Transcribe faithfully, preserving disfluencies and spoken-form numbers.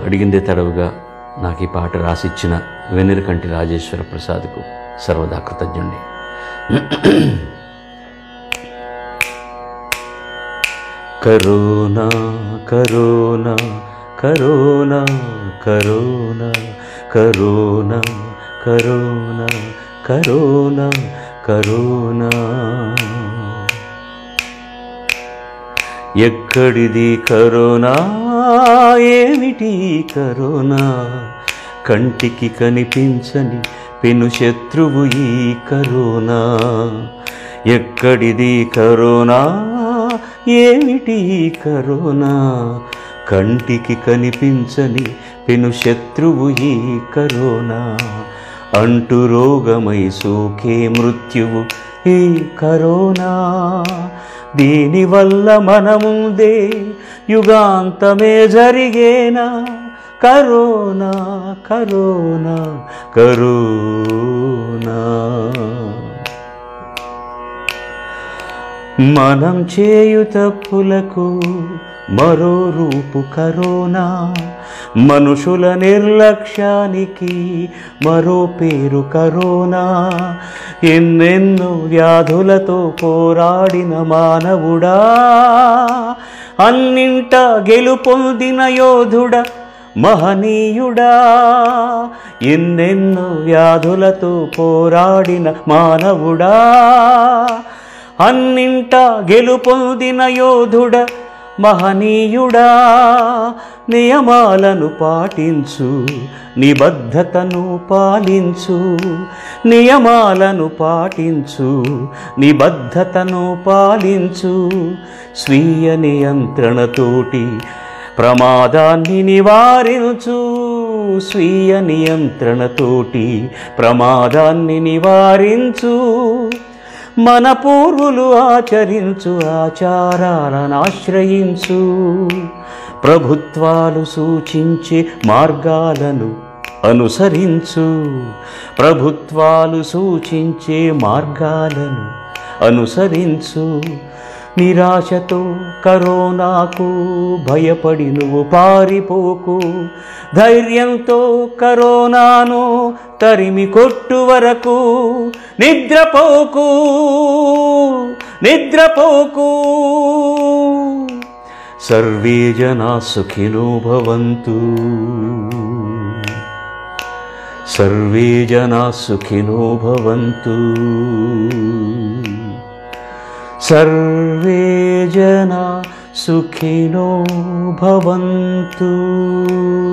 అడిగిందే తడవుగా నాకు ఈ పాట రాసిచ్చిన వెన్నెరకంటి రాజేశ్వర ప్రసాద్కు సర్వదా కృతజ్ఞుణ్ణి. Corona corona corona corona corona corona corona corona ఎక్కడిది కరోనా, ఏమిటి కరోనా, కంటికి కనిపించని పెను శత్రువు ఈ కరోనా. ఎక్కడిది కరోనా, ఏమిటి కరోనా, కంటికి కనిపించని పెను శత్రువు ఈ కరోనా. అంటు రోగమై సోకే మృత్యువు ఈ కరోనా. దీనివల్ల మన ముందే యుగాంతమే జరిగేనా. Corona corona corona. మనం చేయు తప్పులకు మరో రూపు కరోనా. మనుషుల నిర్లక్ష్యానికి మరో పేరు కరోనా. ఎన్నెన్నో వ్యాధులతో పోరాడిన మానవుడా, అన్నింట గెలుపొందిన యోధుడ మహనీయుడా. ఎన్నెన్నో వ్యాధులతో పోరాడిన మానవుడా, అన్నింట గెలుపొందిన యోధుడ మహనీయుడా. నియమాలను పాటించు, నిబద్ధతను పాలించు. నియమాలను పాటించు, నిబద్ధతను పాలించు. స్వీయ నియంత్రణతోటి ప్రమాదాన్ని నివారించు. స్వీయ నియంత్రణతోటి ప్రమాదాన్ని నివారించు. మన పూర్వులు ఆచరించు ఆచారాలను ఆశ్రయించు. ప్రభుత్వాలు సూచించే మార్గాలను అనుసరించు. ప్రభుత్వాలు సూచించే మార్గాలను అనుసరించు. నిరాశతో కరోనాకు భయపడి నువ్వు పారిపోకు. ధైర్యంతో కరోనాను తరిమి కొట్టు వరకు నిద్రపోకు, నిద్రపోకు. సర్వే జనా సుఖినో భవంతు. సర్వే జనా సుఖినో భవంతు. సర్వే జనా సుఖినో భవంతు.